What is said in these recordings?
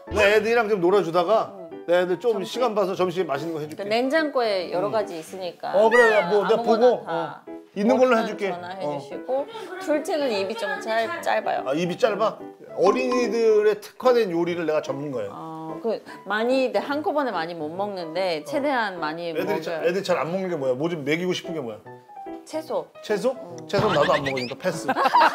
내 애들이랑 좀 놀아주다가 내 애들 좀 시간 봐서 점심에 맛있는 거 해줄게. 냉장고에 여러 가지 있으니까. 그래 뭐 내가 보고 있는 걸로 해줄게. 전화해 주시고 둘째는 입이 좀 짧아요. 아 입이 짧아? 어린이들의 특화된 요리를 내가 접는 거예요. 그 많이 한꺼번에 많이 못 먹는데 최대한 많이 먹어요. 애들 잘 안 먹는 게 뭐야? 뭐 좀 먹이고 싶은 게 뭐야? 채소. 채소? 채소 나도 안 먹으니까 패스.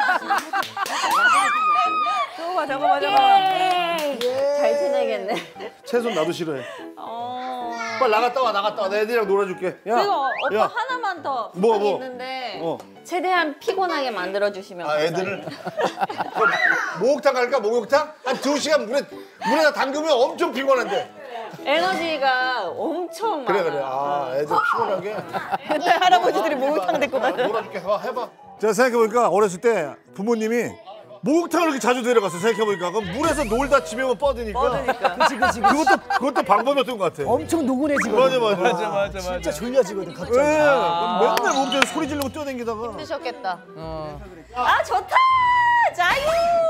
저거 봐. 잘 지내겠네. 채소 나도 싫어해. 빨리 나갔다 와. 내 애들이랑 놀아줄게. 야, 그리고 오빠 야. 하나만 더 뭐? 있는데 최대한 피곤하게 만들어 주시면 애들을 목욕탕 갈까? 목욕탕? 한 2시간 물에다 담그면 엄청 피곤한데. 에너지가 엄청 많아. 그래. 애들 피곤하게. 맨날 할아버지들이 목욕탕 데리고 가요. 놀아줄게. 해봐. 제가 생각해보니까 어렸을 때 부모님이 목욕탕을 그렇게 자주 데려갔어. 생각해보니까 그럼 물에서 놀다 집에 오면 뻗으니까. 그치. 그것도 방법이었던 것 같아. 엄청 노곤해지거든. 맞아. 진짜 졸려지거든 갑자기. 맨날 목욕탕 소리 지르고 뛰어다니다가. 힘드셨겠다. 아 좋다. 자유.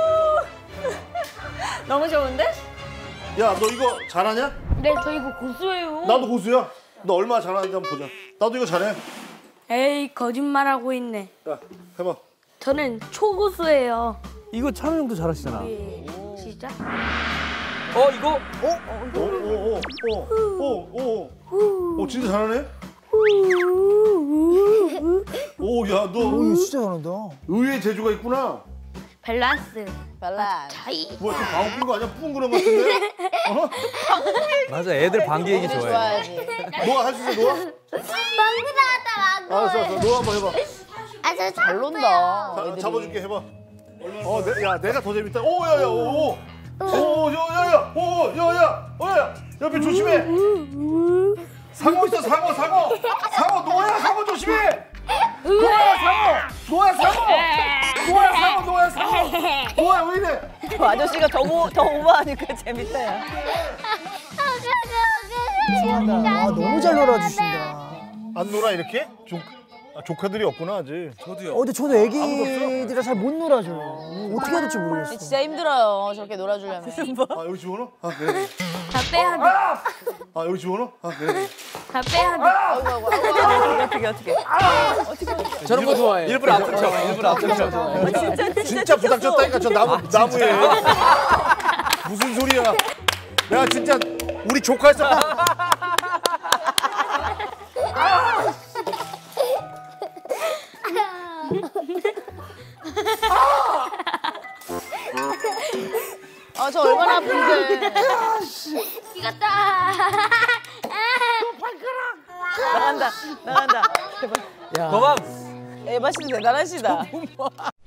너무 좋은데? 야, 너 이거 잘하냐? 네, 저 이거 고수예요. 나도 고수야. 너 얼마나 잘하는지 한번 보자. 나도 이거 잘해. 에이, 거짓말하고 있네. 야, 해봐. 저는 초고수예요. 이거 찬우 형도 잘하시잖아. 시작. 이거? 진짜 잘하네? 야, 너 이거 진짜 잘한다. 의외의 재주가 있구나. 밸런스. 자이. 뭐야, 좀 방귀 낀거 아니야? 뿡 그런 거 같은데? 맞아, 애들 방귀 얘기 좋아해. 노아 할 수 있어, 노아? 방구 나왔다 방구. 알았어. 노아 한번 해봐. 저 잘 논다. 잡아줄게, 해봐. 내가 더 재밌다. 야야. 옆에 조심해. 상어 있어, 상어. 노아야, 조심해. 노아야, 상어. 노아야, 왜 이래? 아저씨가 더 오버하니까 재밌다. 야. 너무 잘 놀아주신다. 안 놀아, 이렇게? 조카들이 없구나, 아직. 저도요. 근데 저도 애기들이랑 잘 못 놀아줘요. 어떻게 해야 될지 모르겠어. 진짜 힘들어요. 저렇게 놀아주려면. 여기 집어넣어? 그래. 다 빼야 돼. 여기 집어넣어? 그래. 다 빼야 돼. 어떻게. 저런 거 좋아해. 일부러 안 쳐. 진짜 부닥 쳤다니까, 저 나무에. 무슨 소리야. 내가 진짜 우리 조카였어. 저 얼마나 아픈데. 이겼다. 나간다. 거만. 에바 씨도 대단하시다.